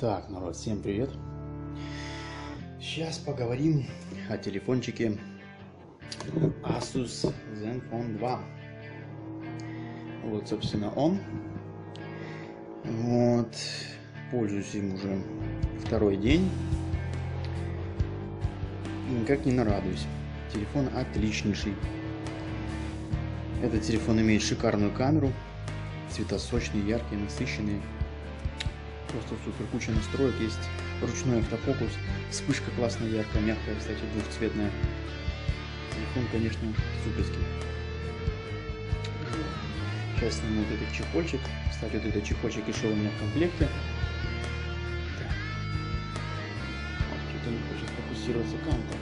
Так, народ, всем привет! Сейчас поговорим о телефончике Asus Zenfone 2. Вот, собственно, он. Вот, пользуюсь им уже второй день. И никак не нарадуюсь. Телефон отличнейший. Этот телефон имеет шикарную камеру. Цвета сочные, яркие, насыщенные. Просто супер, куча настроек, есть ручной автофокус, вспышка классная, яркая, мягкая, кстати, двухцветная. Телефон, конечно, суперский. Сейчас сниму вот этот чехольчик. Кстати, вот этот чехольчик и шел у меня в комплекте. Так. Вот, тут он хочет фокусироваться камера.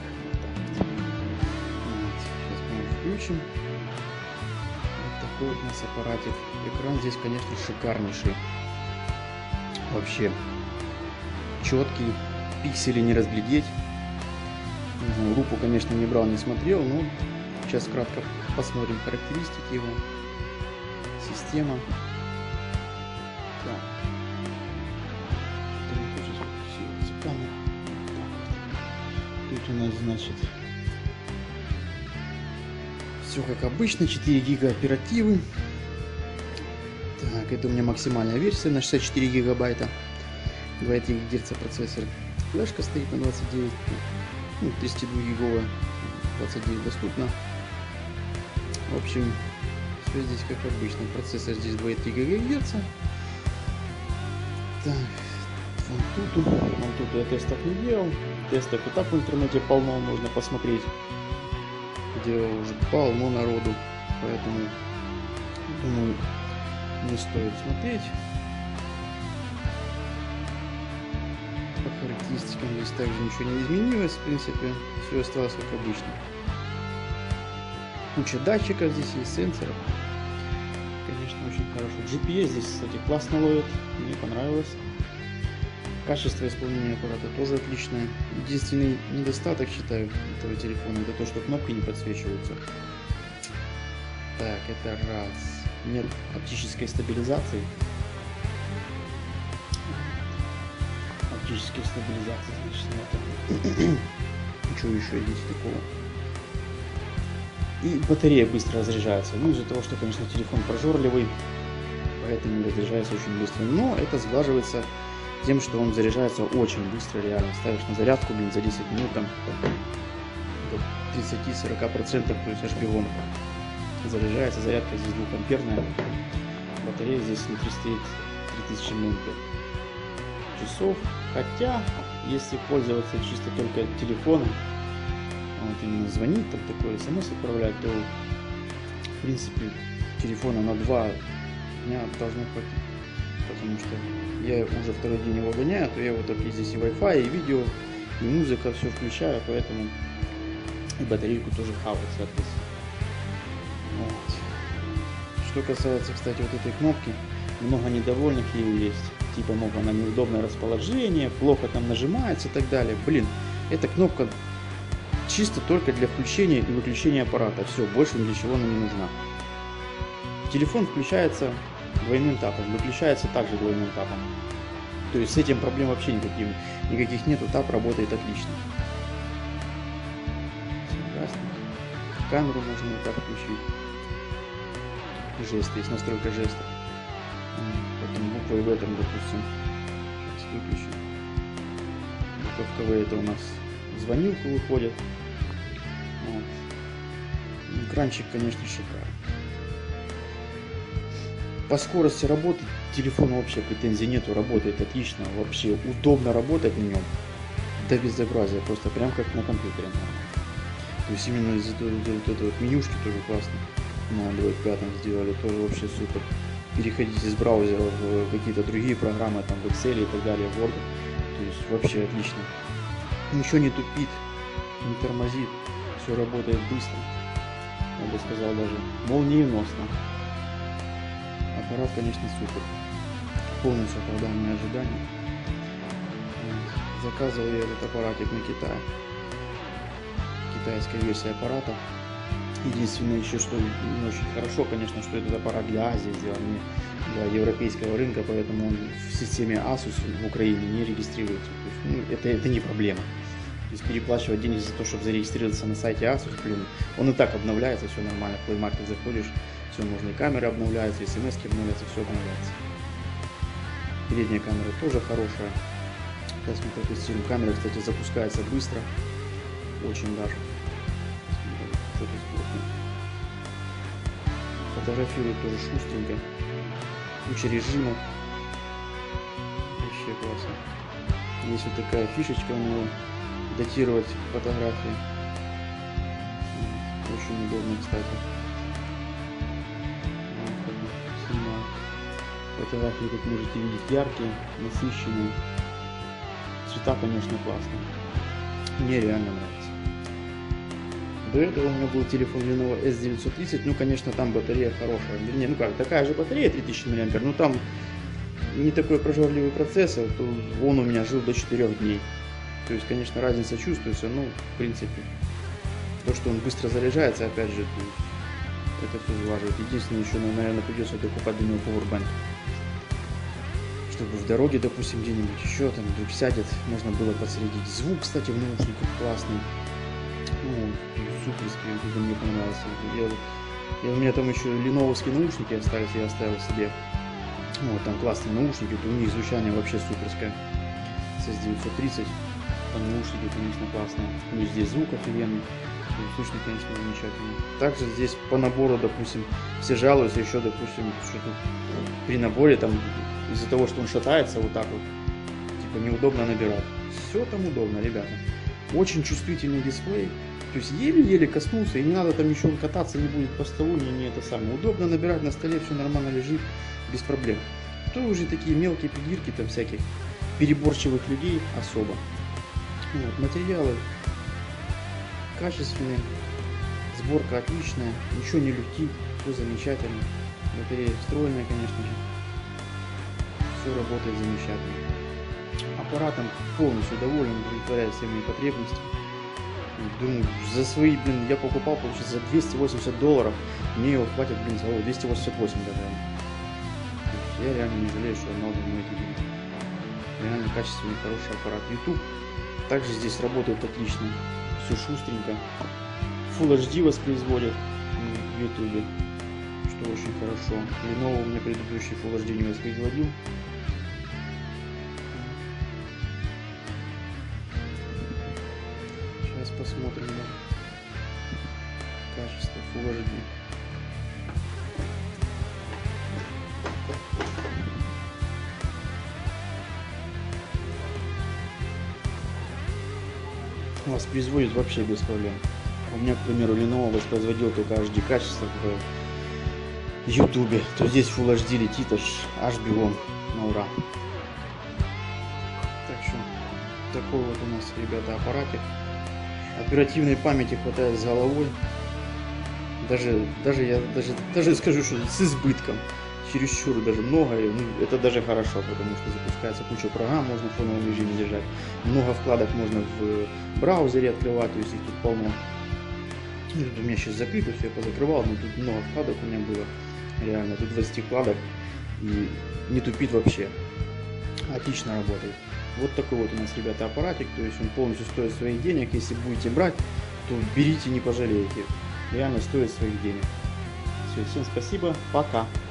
Вот. Сейчас мы его включим. Вот такой вот у нас аппаратик. Экран здесь, конечно, шикарнейший. Вообще четкий, пиксели не разглядеть. Лупу, конечно, не брал, не смотрел, но сейчас кратко посмотрим характеристики его. Система. Так. Тут у нас, значит, все как обычно, 4 гига оперативы. Так, это у меня максимальная версия на 64 гигабайта, 2,3 Гц процессор. Флешка стоит на 29, 32 гиговая, 29 доступно. В общем, все здесь как обычно. Процессор здесь 2,3 ГГц. Так, Antutu я тестов не делал. Тестов и так в интернете полно, можно посмотреть. Делал уже полно народу, поэтому думаю, не стоит смотреть. По характеристикам здесь также ничего не изменилось, в принципе, все осталось как обычно. Куча датчиков здесь есть, сенсоров. Конечно, очень хорошо. GPS здесь, кстати, классно ловит, мне понравилось. Качество исполнения аппарата тоже отличное. Единственный недостаток, считаю, этого телефона, это то, что кнопки не подсвечиваются. Так, это раз. Нет оптической стабилизации. Оптической стабилизации, значит, нет. Что еще здесь такого? И батарея быстро разряжается. Ну, из-за того, что, конечно, телефон прожорливый, поэтому разряжается очень быстро. Но это сглаживается тем, что он заряжается очень быстро, реально. Ставишь на зарядку, блин, за 10 минут, там, до 30-40%, то есть аж бегом. Заряжается, зарядка здесь 2 амперная, батарея здесь внутри стоит 3000 мАч. Хотя, если пользоваться чисто только телефоном, вот именно звонить, там такое смс отправлять, то в принципе телефона на 2 дня должно хватить. Потому что я уже второй день его гоняю, то я вот так здесь и Wi-Fi, и видео, и музыка, все включаю, поэтому и батарейку тоже хавает, соответственно. Вот. Что касается, кстати, вот этой кнопки, много недовольных ею есть. Типа, мол, она неудобное расположение, плохо там нажимается и так далее. Блин, эта кнопка чисто только для включения и выключения аппарата. Все, больше ни для чего она не нужна. Телефон включается двойным тапом, выключается также двойным тапом. То есть с этим проблем вообще никаких нету, тап работает отлично. Прекрасно. Камеру можно вот так включить. Жест, есть настройка жеста. Потом буквой в этом, допустим. Сейчас выключим. Буковка В, это у нас звонилка выходит. Вот. Экранчик, конечно, шикарный. По скорости работы телефону вообще претензий нету, работает отлично, вообще удобно работать на нем. До безобразия, просто прям как на компьютере. То есть именно из-за вот этой вот менюшки тоже классно. На Android 5 сделали, тоже вообще супер. Переходить из браузера в какие-то другие программы, там в Excel и так далее, в Word. То есть вообще отлично. Ничего не тупит, не тормозит, все работает быстро. Я бы сказал, даже молниеносно. Аппарат, конечно, супер. Полностью оправдал мои ожидания. Заказывал я этот аппаратик на Китае. Китайская версия аппарата. Единственное еще, что не очень хорошо, конечно, что этот аппарат для Азии сделан, не для европейского рынка, поэтому он в системе Asus в Украине не регистрируется. То есть, это не проблема. То есть переплачивать деньги за то, чтобы зарегистрироваться на сайте Asus, блин, он и так обновляется, все нормально. В Play Market заходишь, все можно, и камеры обновляются, и смс-ки обновляются, все обновляется. Передняя камера тоже хорошая. Сейчас мы протестируем. Камера, кстати, запускается быстро, очень даже. Фотографирует тоже шустренько. Куча режимов. Вообще классно. Есть вот такая фишечка у него. Датировать фотографии. Очень удобно, кстати. Снимаю. Фотографии, как можете видеть, яркие, насыщенные. Цвета, конечно, классные. Мне реально нравится. До этого у меня был телефон Lenovo S930, ну, конечно, там батарея хорошая. Вернее, ну как, такая же батарея 3000 мАh, но там не такой прожорливый процессор, то он у меня жил до 4 дней. То есть, конечно, разница чувствуется, но, в принципе, то, что он быстро заряжается, опять же, это все сглаживает. Единственное, еще, наверное, придется докупать до него powerbank. Чтобы в дороге, допустим, где-нибудь еще там вдруг сядет, можно было подсоединить. Звук, кстати, в наушниках классный. Ну, суперский, это мне понравился. У меня там еще леновские наушники остались, я оставил себе. Вот, там классные наушники, у них звучание вообще суперское. С S930, там наушники, конечно, классные. Ну и здесь звук офигенный, слышно, конечно, замечательно. Также здесь по набору, допустим, все жалуются еще, допустим, что тут при наборе там из-за того, что он шатается вот так вот, типа неудобно набирать. Все там удобно, ребята. Очень чувствительный дисплей. То есть еле-еле коснулся, и не надо там ничего кататься, не будет по столу, не это самое. Удобно набирать на столе, все нормально лежит, без проблем. То уже такие мелкие придирки там всяких переборчивых людей особо. Вот, материалы качественные, сборка отличная, ничего не люфтит, все замечательно. Батарея встроенная, конечно же. Все работает замечательно. Аппаратом полностью доволен, удовлетворяет все мои потребности. Думаю, за свои, блин, я покупал, получается, за $280. Мне его хватит, блин, за 288 даже. Я реально не жалею, что отдал на эти деньги. Реально качественный, хороший аппарат. YouTube также здесь работает отлично. Все шустренько. Full HD воспроизводит в YouTube, что очень хорошо. Lenovo у меня предыдущий Full HD не воспроизводил. Сейчас посмотрим, да. Качество Full HD. Воспроизводит вообще без проблем. У меня, к примеру, Lenovo воспроизводил только HD качество в YouTube. То здесь Full HD летит аж бегом на ура. Так что такой вот у нас, ребята, аппаратик. Оперативной памяти хватает с головой. Даже скажу, что с избытком. Чересчур даже много, ну, это даже хорошо, потому что запускается куча программ, можно в фоновом режиме держать. Много вкладок можно в браузере открывать, то есть их тут полно. Ну, тут у меня сейчас закрыто, все я позакрывал, но тут много вкладок у меня было. Реально, тут 20 вкладок и не тупит вообще. Отлично работает. Вот такой вот у нас, ребята, аппаратик, то есть он полностью стоит своих денег. Если будете брать, то берите, не пожалеете. Реально стоит своих денег. Все, всем спасибо, пока.